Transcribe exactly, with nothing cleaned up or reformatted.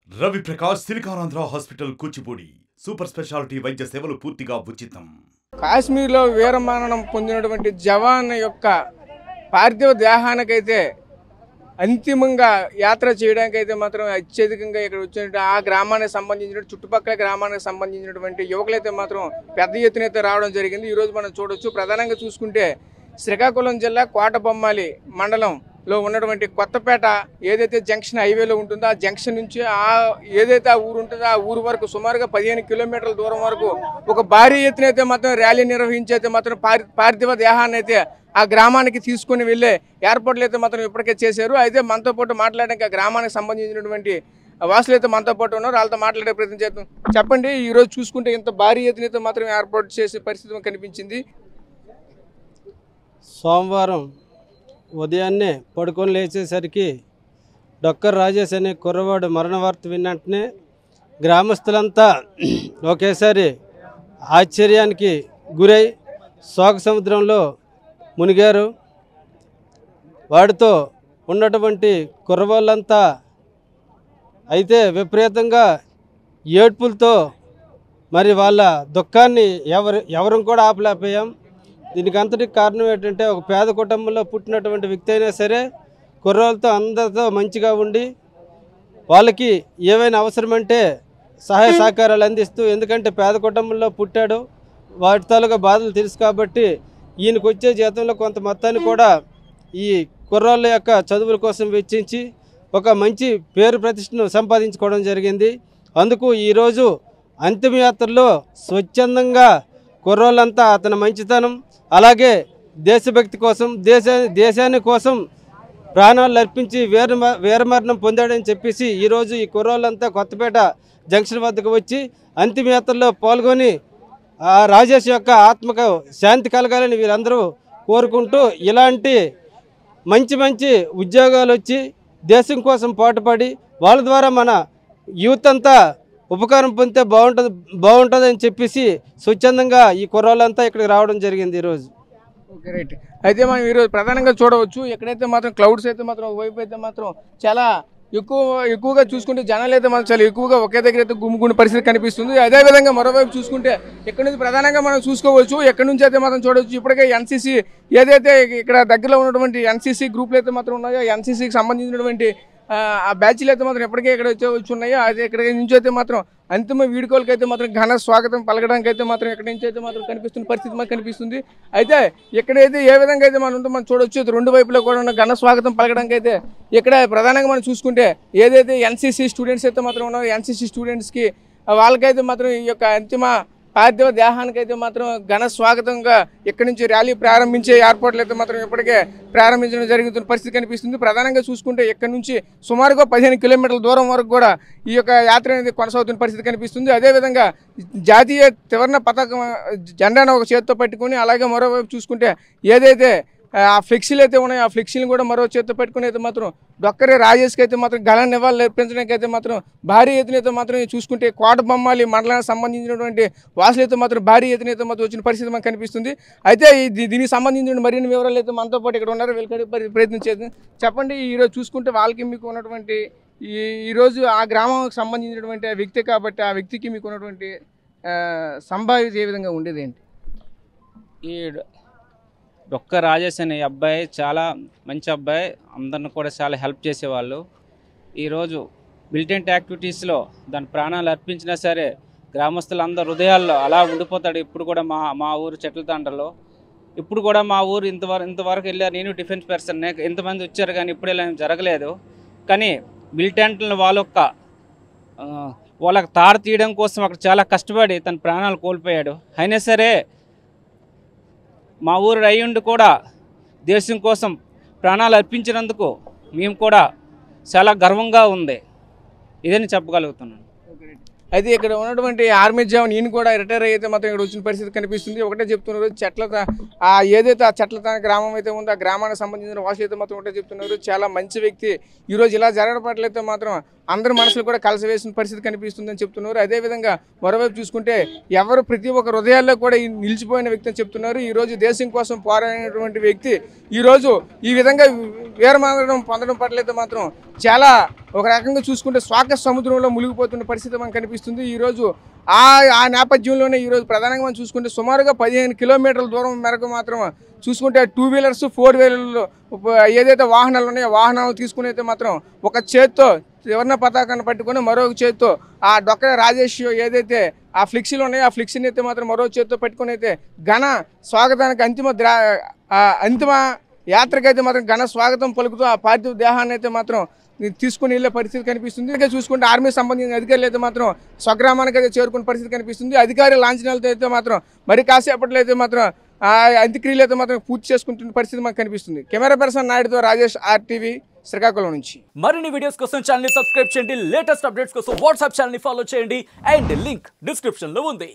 Ravi Prakash Siliconandhra hospital Kuchipudi super speciality వైద్య సేవలు పూర్తిగా ఉచితం. కాశ్మీర్లో వీరమరణం పొందినటువంటి జవాన్ యొక్క పార్థివ దేహానికైతే అంతిమంగా యాత్ర చేయడానికి అయితే మాత్రం అత్యధికంగా ఇక్కడ వచ్చినట్టు ఆ గ్రామానికి సంబంధించిన చుట్టుపక్కల గ్రామానికి సంబంధించినటువంటి యువకులైతే మాత్రం పెద్ద ఎత్తున అయితే రావడం జరిగింది. ఈరోజు మనం చూడొచ్చు. ప్రధానంగా చూసుకుంటే శ్రీకాకుళం జిల్లా కోటబొమ్మాలి మండలంలో ఉన్నటువంటి కొత్తపేట ఏదైతే జంక్షన్ హైవేలో ఉంటుందో ఆ జంక్షన్ నుంచి ఆ ఏదైతే ఆ ఊరు ఉంటుందో ఆ ఊరు వరకు సుమారుగా పదిహేను కిలోమీటర్ల దూరం వరకు ఒక భారీ ఎత్తున అయితే మాత్రం ర్యాలీ నిర్వహించి అయితే మాత్రం పార్థివ దేహాన్ని అయితే ఆ గ్రామానికి తీసుకుని వెళ్ళే ఏర్పాట్లు అయితే మాత్రం ఇప్పటికే చేశారు. అయితే మనతో పాటు మాట్లాడడానికి ఆ గ్రామానికి సంబంధించినటువంటి వాసులు అయితే మనతో పాటు ఉన్నారు. వాళ్ళతో మాట్లాడే ప్రయత్నం చేద్దాం. చెప్పండి, ఈరోజు చూసుకుంటే ఇంత భారీ ఎత్తున అయితే మాత్రం ఏర్పాటు చేసే పరిస్థితి కనిపించింది. సోమవారం ఉదయాన్నే పడుకొని లేచేసరికి డాక్టర్ రాజేష్ అనే కుర్రవాడు మరణ వార్త విన్నట్టునే గ్రామస్తులంతా ఒకేసారి ఆశ్చర్యానికి గురై శోక సముద్రంలో మునిగారు. వాడితో ఉన్నటువంటి కుర్రవాళ్ళంతా అయితే విపరీతంగా ఏడ్పులతో మరి వాళ్ళ దుఃఖాన్ని ఎవరు ఎవరం కూడా ఆపలేకపోయాం. దీనికి అంతటికి కారణం ఏంటంటే ఒక పేద కుటుంబంలో పుట్టినటువంటి వ్యక్తి అయినా సరే కుర్రోళ్ళతో అందరితో మంచిగా ఉండి వాళ్ళకి ఏవైనా అవసరమంటే సహాయ సహకారాలు అందిస్తూ, ఎందుకంటే పేద కుటుంబంలో పుట్టాడు, వాటి తాలూకా బాధలు తెలుసు కాబట్టి ఈయనకు వచ్చే జీతంలో కొంత మొత్తాన్ని కూడా ఈ కుర్రోళ్ళ యొక్క చదువుల కోసం వెచ్చించి ఒక మంచి పేరు ప్రతిష్టను సంపాదించుకోవడం జరిగింది. అందుకు ఈరోజు అంతిమయాత్రలో స్వచ్ఛందంగా కుర్రోళ్ళంతా అతని మంచితనం అలాగే దేశభక్తి కోసం దేశాన్ని దేశాన్ని కోసం ప్రాణాలు అర్పించి వీర వీరమరణం పొందాడని చెప్పేసి ఈరోజు ఈ కుర్రోళ్ళంతా కొత్తపేట జంక్షన్ వద్దకు వచ్చి అంతిమయాత్రలో పాల్గొని ఆ రాజేష్ యొక్క ఆత్మకు శాంతి కలగాలని వీరందరూ కోరుకుంటూ ఇలాంటి మంచి మంచి ఉద్యోగాలు వచ్చి దేశం కోసం పాటుపడి వాళ్ళ ద్వారా మన యూత్ అంతా ఉపకారం పొందితే బాగుంటుంది బాగుంటుందని చెప్పేసి స్వచ్ఛందంగా ఈ కుర్రోళ్ళంతా ఇక్కడికి రావడం జరిగింది ఈరోజు. Okay, right. అయితే మనం ఈరోజు ప్రధానంగా చూడవచ్చు, ఎక్కడైతే మాత్రం క్లౌడ్స్ అయితే మాత్రం ఒకవైపు అయితే మాత్రం చాలా ఎక్కువ ఎక్కువగా చూసుకుంటే జనాలు అయితే మాత్రం చాలా ఎక్కువగా ఒకే దగ్గర అయితే గుమ్ముకునే పరిస్థితి కనిపిస్తుంది. అదేవిధంగా మరోవైపు చూసుకుంటే ఇక్కడ నుంచి ప్రధానంగా మనం చూసుకోవచ్చు, ఎక్కడి నుంచి అయితే మాత్రం చూడవచ్చు. ఇప్పటికే ఎన్సీసీ ఏదైతే ఇక్కడ దగ్గరలో ఉన్నటువంటి ఎన్సీసీ గ్రూపులు అయితే మాత్రం ఉన్నాయో ఎన్సీసీకి సంబంధించినటువంటి ఆ బ్యాచ్లు అయితే మాత్రం ఎప్పటికే ఇక్కడ వచ్చే వచ్చి ఉన్నాయో అది ఇక్కడ నుంచి అయితే మాత్రం అంతిమ వీడుకోలకి అయితే మాత్రం ఘన స్వాగతం పలకడానికి అయితే మాత్రం ఇక్కడ నుంచి అయితే మాత్రం కనిపిస్తున్న పరిస్థితి మనకు కనిపిస్తుంది. అయితే ఇక్కడైతే ఏ విధంగా అయితే మనం ఉంటే మనం చూడొచ్చు, రెండు వైపులో కూడా ఉన్న ఘన స్వాగతం పలకడానికి అయితే ఇక్కడ ప్రధానంగా మనం చూసుకుంటే ఏదైతే ఎన్సీసీ స్టూడెంట్స్ అయితే మాత్రం ఉన్నారో ఎన్సీసీ స్టూడెంట్స్కి వాళ్ళకైతే మాత్రం ఈ యొక్క అంతిమ పార్థివ దేహానికైతే మాత్రం ఘన స్వాగతంగా ఇక్కడి నుంచి ర్యాలీ ప్రారంభించే ఏర్పాట్లు అయితే మాత్రం ఇప్పటికే ప్రారంభించడం జరుగుతున్న పరిస్థితి కనిపిస్తుంది. ప్రధానంగా చూసుకుంటే ఇక్కడ నుంచి సుమారుగా పదిహేను కిలోమీటర్ల దూరం వరకు కూడా ఈ యొక్క యాత్ర అనేది కొనసాగుతున్న పరిస్థితి కనిపిస్తుంది. అదేవిధంగా జాతీయ త్రివర్ణ పతాకం జెండాను ఒక చేతితో పట్టుకుని అలాగే మరోవైపు చూసుకుంటే ఏదైతే ఆ ఫ్లెక్సీలు అయితే ఉన్నాయో ఆ ఫ్లెక్సీలు కూడా మరో చేతితో పెట్టుకుని అయితే మాత్రం డొక్కరే రాజేష్కి అయితే మాత్రం ఘన నివాళులు అర్పించడానికి అయితే మాత్రం భారీ ఎత్తున అయితే మాత్రం చూసుకుంటే కోటబొమ్మాలి మండలానికి సంబంధించినటువంటి వాసులు అయితే మాత్రం భారీ ఎత్తున అయితే మాత్రం వచ్చిన పరిస్థితి మనకు కనిపిస్తుంది. అయితే దీనికి సంబంధించిన మరిన్ని వివరాలు అయితే మనతో పాటు ఇక్కడ ఉన్నారు, వెళ్ళి ప్రయత్నం చేద్దాం. చెప్పండి, ఈరోజు చూసుకుంటే వాళ్ళకి మీకు ఉన్నటువంటి ఈ ఈరోజు ఆ గ్రామానికి సంబంధించినటువంటి వ్యక్తి కాబట్టి ఆ వ్యక్తికి మీకు ఉన్నటువంటి సంభావ్యత ఏ విధంగా ఉండేది ఏంటి? ఈ డొక్క రాజేష్ అనే అబ్బాయి చాలా మంచి అబ్బాయి, అందరిని కూడా చాలా హెల్ప్ చేసేవాళ్ళు. ఈరోజు మిలిటెంట్ యాక్టివిటీస్లో దాని ప్రాణాలు అర్పించినా సరే గ్రామస్తులందరూ హృదయాల్లో అలా ఉండిపోతాడు. ఇప్పుడు కూడా మా మా ఊరు చెట్ల తండ్రలో ఇప్పుడు కూడా మా ఊరు ఇంతవరకు ఇంతవరకు వెళ్ళారు. నేను డిఫెన్స్ పర్సన్, ఎంతమంది వచ్చారు కానీ ఇప్పుడు ఇలా జరగలేదు. కానీ మిలిటెంట్లను వాళ్ళొక్క వాళ్ళకి తాడు తీయడం కోసం అక్కడ చాలా కష్టపడి తన ప్రాణాలు కోల్పోయాడు. అయినా సరే మా ఊరు అయ్యుండి కూడా దేశం కోసం ప్రాణాలు అర్పించినందుకు మేము కూడా చాలా గర్వంగా ఉంది, ఇదని చెప్పగలుగుతున్నాను. అయితే ఇక్కడ ఉన్నటువంటి ఆర్మీ జవాన్ ఈయన కూడా రిటైర్ అయితే మాత్రం ఇక్కడ వచ్చిన పరిస్థితి కనిపిస్తుంది. ఒకటే చెప్తున్నారు, చెట్ల ఆ ఏదైతే ఆ చెట్ల గ్రామం అయితే ఉందో ఆ గ్రామానికి సంబంధించిన వాసులు అయితే మాత్రం ఒకటే చెప్తున్నారు, చాలా మంచి వ్యక్తి. ఈరోజు ఇలా జరగడం పట్లయితే మాత్రం అందరి మనసులు కూడా కలసవేసిన పరిస్థితి కనిపిస్తుందని చెప్తున్నారు. అదేవిధంగా మరోవైపు చూసుకుంటే ఎవరు ప్రతి ఒక్క హృదయాల్లో కూడా నిలిచిపోయిన వ్యక్తి అని చెప్తున్నారు. ఈరోజు దేశం కోసం పోరాడినటువంటి వ్యక్తి ఈరోజు ఈ విధంగా వీరమరణం పొందడం పట్లయితే మాత్రం చాలా ఒక రకంగా చూసుకుంటే స్వాగత సముద్రంలో మునిగిపోతున్న పరిస్థితి మనకు కనిపిస్తుంది. ఈరోజు ఆ ఆ నేపథ్యంలోనే ఈరోజు ప్రధానంగా మనం చూసుకుంటే సుమారుగా పదిహేను కిలోమీటర్ల దూరం మేరకు మాత్రం చూసుకుంటే టూ వీలర్స్ ఫోర్ వీలర్లు ఏదైతే వాహనాలు ఉన్నాయో వాహనాలు తీసుకుని అయితే మాత్రం ఒక చేత్తో త్రివర్ణ పతాకాన్ని పట్టుకొని మరొక చేత్తో ఆ డొక్క రాజేష్ ఏదైతే ఆ ఫ్లెక్సీలు ఉన్నాయో ఆ ఫ్లెక్సీని అయితే మాత్రం మరో చేత్తో పట్టుకొని అయితే ఘన స్వాగతానికి అంతిమ ద్రా అంతిమ యాత్రకైతే మాత్రం ఘన స్వాగతం పలుకుతూ ఆ పార్థివ దేహాన్ని అయితే మాత్రం తీసుకుని వెళ్ళే పరిస్థితి కనిపిస్తుంది. ఇంకా చూసుకుంటే ఆర్మీ సంబంధించిన అధికారులు అయితే మాత్రం స్వగ్రామానికి అయితే చేరుకునే పరిస్థితి కనిపిస్తుంది. అధికారి లాంఛనాలతో అయితే మాత్రం మరి కాసేపట్లో అయితే మాత్రం ఆ అంత్యక్రియలు అయితే మాత్రం పూర్తి చేసుకుంటున్న పరిస్థితి మనకు కనిపిస్తుంది. కెమెరా పర్సన్ నాయుడుతో రాజేష్, ఆర్టీవీ, శ్రీకాకుళం నుంచి. మరిన్ని వీడియోస్ కోసం ఛానల్ ని సబ్స్క్రైబ్ చేయండి. లేటెస్ట్ అప్డేట్స్ కోసం వాట్సాప్ ఛానల్ ని ఫాలో చేయండి. అండ్ లింక్ డిస్క్రిప్షన్ లో ఉంది.